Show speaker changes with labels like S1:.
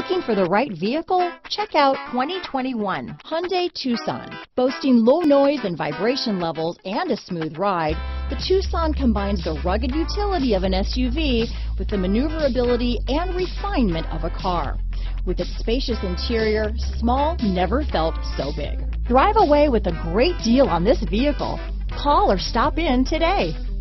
S1: Looking for the right vehicle? Check out 2021 Hyundai Tucson. Boasting low noise and vibration levels and a smooth ride, the Tucson combines the rugged utility of an SUV with the maneuverability and refinement of a car. With its spacious interior, small never felt so big. Drive away with a great deal on this vehicle. Call or stop in today.